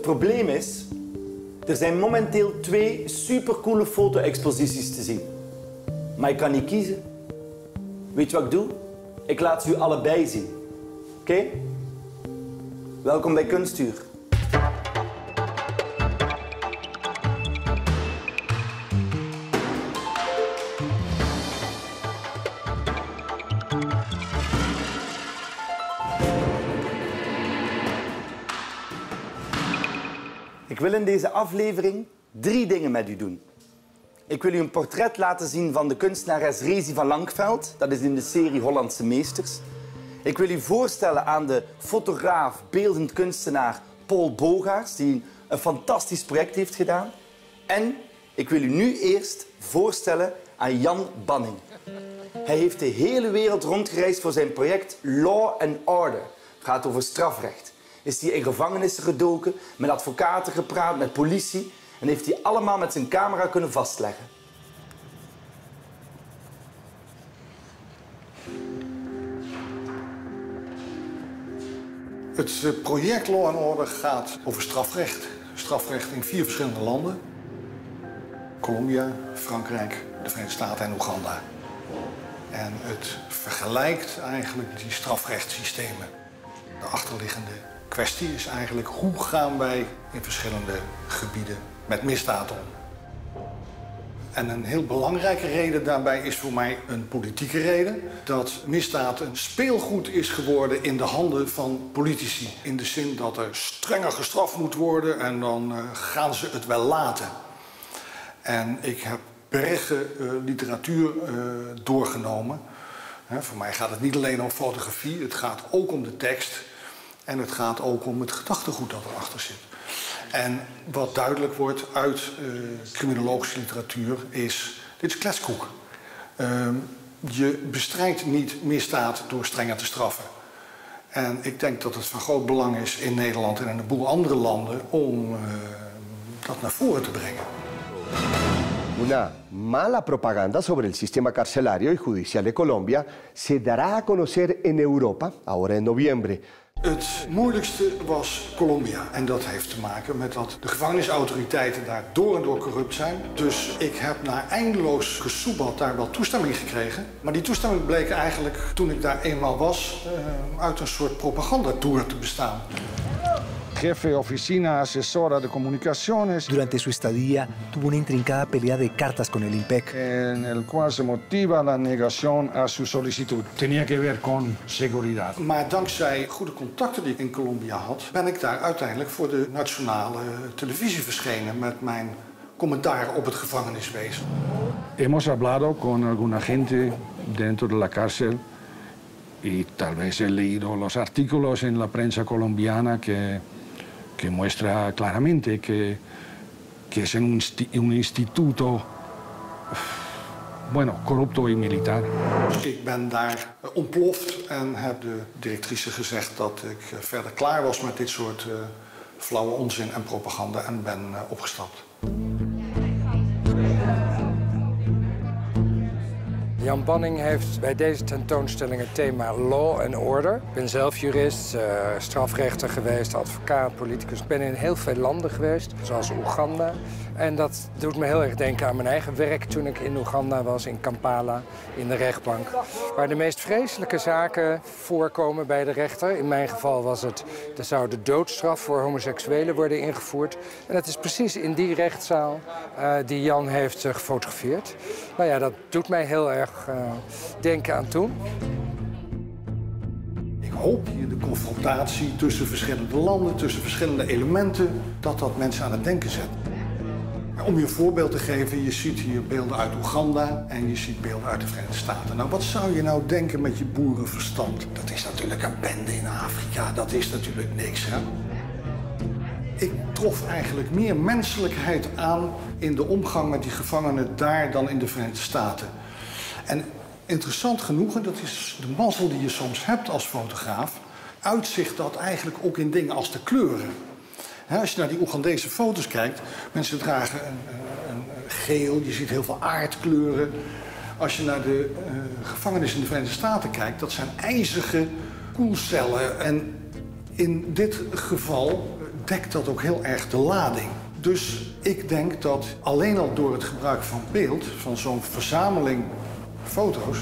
probleem is, er zijn momenteel 2 supercoole foto-exposities te zien. Maar ik kan niet kiezen. Weet je wat ik doe? Ik laat ze u allebei zien. Oké? Welkom bij Kunstuur. Ik wil in deze aflevering 3 dingen met u doen. Ik wil u een portret laten zien van de kunstenares Rezi van Lankveld. Dat is in de serie Hollandse Meesters. Ik wil u voorstellen aan de fotograaf, beeldend kunstenaar Paul Bogaerts, die een fantastisch project heeft gedaan. En ik wil u nu eerst voorstellen aan Jan Banning. Hij heeft de hele wereld rondgereisd voor zijn project Law and Order. Het gaat over strafrecht. Is hij in gevangenissen gedoken, met advocaten gepraat, met politie en heeft hij allemaal met zijn camera kunnen vastleggen. Het project Law and Order gaat over strafrecht. Strafrecht in 4 verschillende landen. Colombia, Frankrijk, de Verenigde Staten en Oeganda. En het vergelijkt eigenlijk die strafrechtssystemen. De achterliggende kwestie is eigenlijk hoe gaan wij in verschillende gebieden met misdaad om. En een heel belangrijke reden daarbij is voor mij een politieke reden. Dat misdaad een speelgoed is geworden in de handen van politici. In de zin dat er strenger gestraft moet worden en dan gaan ze het wel laten. En ik heb bergen literatuur doorgenomen. Voor mij gaat het niet alleen om fotografie, het gaat ook om de tekst. En het gaat ook om het gedachtegoed dat erachter zit. En wat duidelijk wordt uit criminologische literatuur is, dit is kletskoek. Je bestrijdt niet misdaad door strenger te straffen. En ik denk dat het van groot belang is in Nederland en in een boel andere landen om dat naar voren te brengen. Una mala propaganda sobre el sistema carcelario y judicial de Colombia se dará a conocer en Europa, ahora en noviembre. Het moeilijkste was Colombia. En dat heeft te maken met dat de gevangenisautoriteiten daar door en door corrupt zijn. Dus ik heb na eindeloos gesoebeld daar wel toestemming gekregen. Maar die toestemming bleek eigenlijk, toen ik daar eenmaal was, uit een soort propagandatour te bestaan. Jefe de oficina asesora de comunicaciones. Durante su estadía tuvo una intrincada pelea de cartas con el IMPEC. En el cual se motiva la negación a su solicitud. Tenía que ver con seguridad. Maar dankzij goede contacten die ik in Colombia had, ben ik daar uiteindelijk voor de nationale televisie verschenen met mijn commentaar op het gevangeniswezen. Hemos hablado con alguna gente dentro de la cárcel y tal vez he leído los artículos en la prensa colombiana que muestra claramente que es un instituto, bueno, corrupto y militar. Ik ben daar ontploft en heb de directrice gezegd dat ik verder klaar was met dit soort flauwe onzin en propaganda en ben opgestapt. Jan Banning heeft bij deze tentoonstelling het thema Law and Order. Ik ben zelf jurist, strafrechter geweest, advocaat, politicus. Ik ben in heel veel landen geweest, zoals Oeganda. En dat doet me heel erg denken aan mijn eigen werk toen ik in Oeganda was, in Kampala, in de rechtbank. Waar de meest vreselijke zaken voorkomen bij de rechter. In mijn geval was het, er zou de doodstraf voor homoseksuelen worden ingevoerd. En dat is precies in die rechtszaal die Jan heeft gefotografeerd. Nou ja, dat doet mij heel erg denken aan toen. Ik hoop hier de confrontatie tussen verschillende landen, tussen verschillende elementen, dat mensen aan het denken zet. Om je een voorbeeld te geven, je ziet hier beelden uit Oeganda en je ziet beelden uit de Verenigde Staten. Nou, wat zou je nou denken met je boerenverstand? Dat is natuurlijk een bende in Afrika, dat is natuurlijk niks, hè? Ik trof eigenlijk meer menselijkheid aan in de omgang met die gevangenen daar dan in de Verenigde Staten. En interessant genoeg, en dat is de mazzel die je soms hebt als fotograaf, uitzicht dat eigenlijk ook in dingen als de kleuren. Als je naar die Oegandese foto's kijkt, mensen dragen een geel, je ziet heel veel aardkleuren. Als je naar de gevangenis in de Verenigde Staten kijkt, dat zijn ijzige koelcellen. En in dit geval dekt dat ook heel erg de lading. Dus ik denk dat alleen al door het gebruik van beeld, van zo'n verzameling foto's,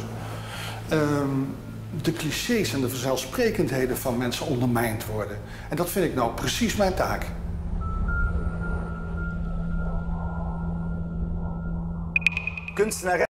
de clichés en de vanzelfsprekendheden van mensen ondermijnd worden. En dat vind ik nou precies mijn taak. Kunstenares